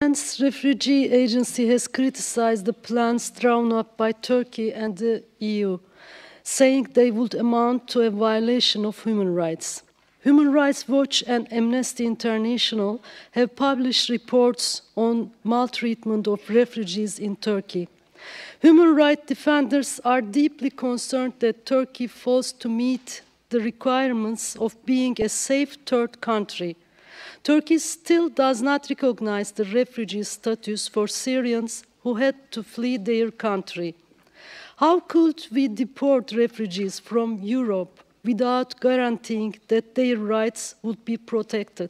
UN's Refugee Agency has criticized the plans drawn up by Turkey and the EU, saying they would amount to a violation of human rights. Human Rights Watch and Amnesty International have published reports on maltreatment of refugees in Turkey. Human rights defenders are deeply concerned that Turkey fails to meet the requirements of being a safe third country. Turkey still does not recognize the refugee status for Syrians who had to flee their country. How could we deport refugees from Europe without guaranteeing that their rights would be protected?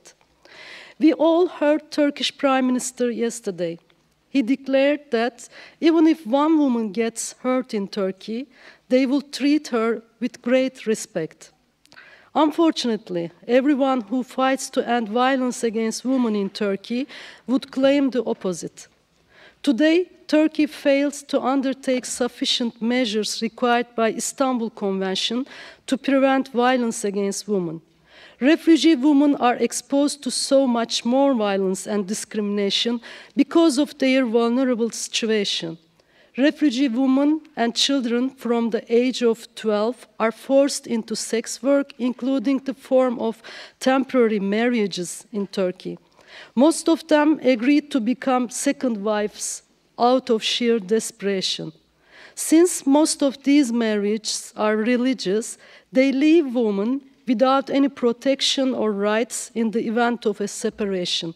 We all heard Turkish Prime Minister yesterday. He declared that even if one woman gets hurt in Turkey, they will treat her with great respect. Unfortunately, everyone who fights to end violence against women in Turkey would claim the opposite. Today, Turkey fails to undertake sufficient measures required by Istanbul Convention to prevent violence against women. Refugee women are exposed to so much more violence and discrimination because of their vulnerable situation. Refugee women and children from the age of 12 are forced into sex work, including the form of temporary marriages in Turkey. Most of them agreed to become second wives out of sheer desperation. Since most of these marriages are religious, they leave women without any protection or rights in the event of a separation.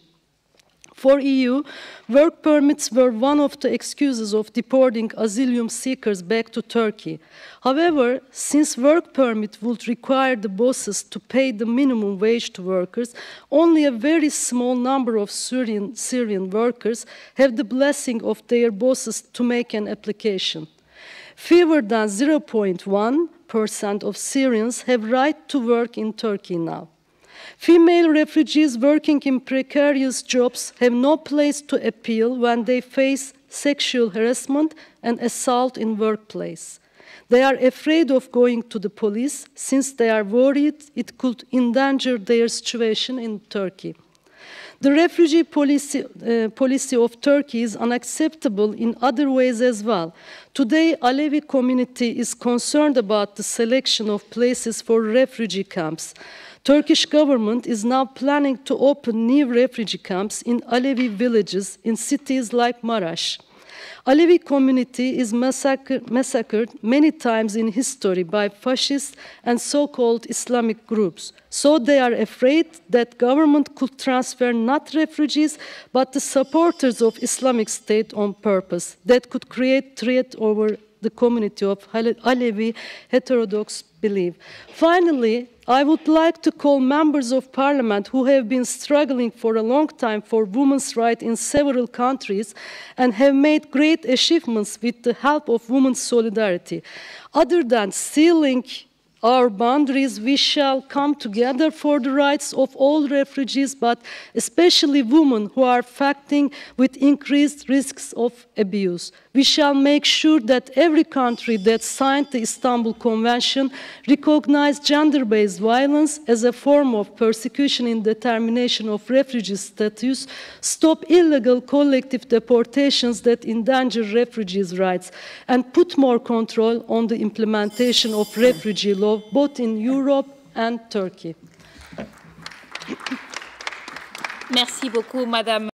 For EU, work permits were one of the excuses of deporting asylum seekers back to Turkey. However, since work permit would require the bosses to pay the minimum wage to workers, only a very small number of Syrian workers have the blessing of their bosses to make an application. Fewer than 0.1% of Syrians have right to work in Turkey now. Female refugees working in precarious jobs have no place to appeal when they face sexual harassment and assault in workplace. They are afraid of going to the police since they are worried it could endanger their situation in Turkey. The refugee policy of Turkey is unacceptable in other ways as well. Today, Alevi community is concerned about the selection of places for refugee camps. Turkish government is now planning to open new refugee camps in Alevi villages in cities like Maraş. Alevi community is massacred many times in history by fascist and so-called Islamic groups. So they are afraid that government could transfer not refugees, but the supporters of Islamic State on purpose that could create threat over the community of Alevi heterodox belief. Finally, I would like to call members of parliament who have been struggling for a long time for women's rights in several countries and have made great achievements with the help of women's solidarity. Other than sealing our boundaries, we shall come together for the rights of all refugees, but especially women who are facing with increased risks of abuse. We shall make sure that every country that signed the Istanbul Convention recognize gender-based violence as a form of persecution in determination of refugee status, stop illegal collective deportations that endanger refugees' rights, and put more control on the implementation of refugee law both in Europe and Turkey. Merci beaucoup, Madame.